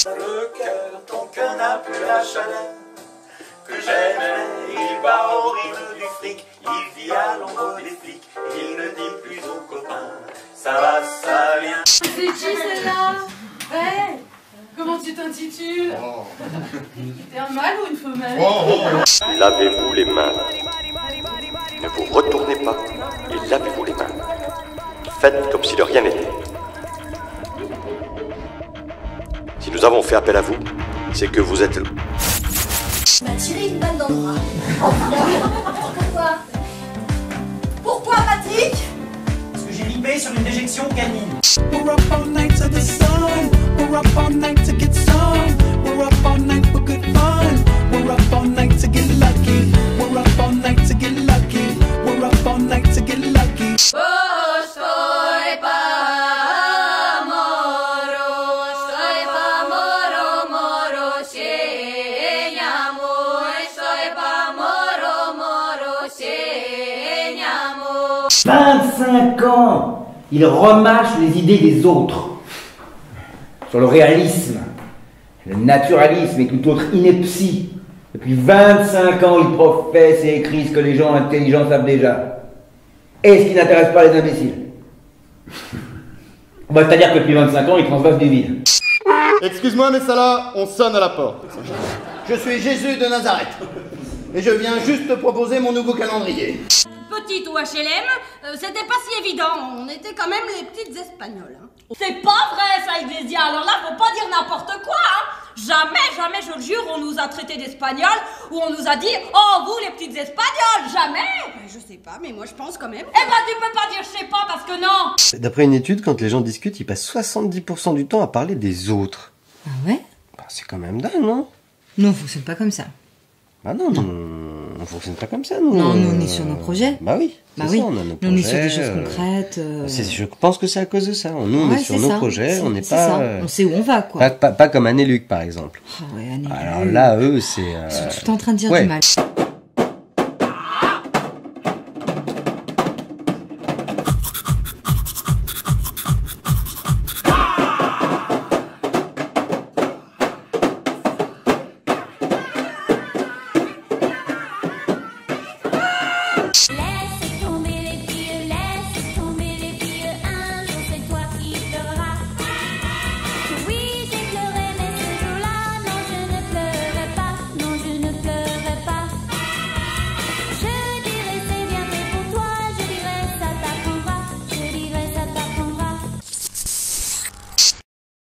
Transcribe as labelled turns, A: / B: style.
A: Le cœur, ton cœur n'a plus la chaleur que j'aimais. Il bat au rythme du fric, il vit à l'ombre des flics. Il ne dit plus aux copains, ça va, ça vient.
B: C'est qui celle-là? Hey, comment tu t'intitules? T'es un mâle ou une femelle?
C: Lavez-vous les mains. Ne vous retournez pas et lavez-vous les mains. Faites comme si de rien n'était. Si nous avons fait appel à vous, c'est que vous êtes...
D: Tu m'as tiré une balle dans le bras. Pourquoi? Pourquoi, Patrick?
E: Parce que j'ai ripé sur une déjection canine.
F: We're up all night to the sun. We're up all night to get some. We're up all night for good fun. We're up all night to get lucky. We're up all night to get lucky. We're up all night to get lucky.
B: Estoy pa moro, moro, señamo. Estoy pa moro, señamo.
G: 25 ans, il remâche les idées des autres. Sur le réalisme, le naturalisme et toute autre ineptie. Depuis 25 ans, il professe et écrit ce que les gens intelligents savent déjà. Et ce qui n'intéresse pas les imbéciles. C'est-à-dire que depuis 25 ans, il transvase du vide.
H: Excuse-moi, mais ça là, on sonne à la porte.
I: Je suis Jésus de Nazareth. Et je viens juste te proposer mon nouveau calendrier.
J: Petite ou HLM, c'était pas si évident. On était quand même les petites espagnoles. Hein. C'est pas vrai ça, Iglesia. Alors là, faut pas dire n'importe quoi. Hein. Jamais, je le jure, on nous a traités d'espagnols ou on nous a dit « Oh, vous les petites espagnoles !» Jamais. Je sais pas, mais moi je pense quand même. Eh ben, tu peux pas dire « je sais pas » parce que non.
K: D'après une étude, quand les gens discutent, ils passent 70% du temps à parler des autres.
L: Ah ouais?
K: Bah, c'est quand même dingue, non?
L: Non, on fonctionne pas comme ça.
K: Bah non, on fonctionne pas comme ça, nous.
L: Non, nous on est sur nos projets.
K: Bah oui,
L: bah
K: c'est
L: oui.
K: ça, on a nos projets.
L: Nous on est sur des choses concrètes.
K: Je pense que c'est à cause de ça. Nous on est sur nos projets, on n'est pas...
L: Ça. On sait où on va, quoi.
K: Pas comme Anne et Luc, par exemple.
L: Ah ouais, Anne et Luc.
K: Alors là, eux, c'est...
L: Ils sont tout en train de dire du mal.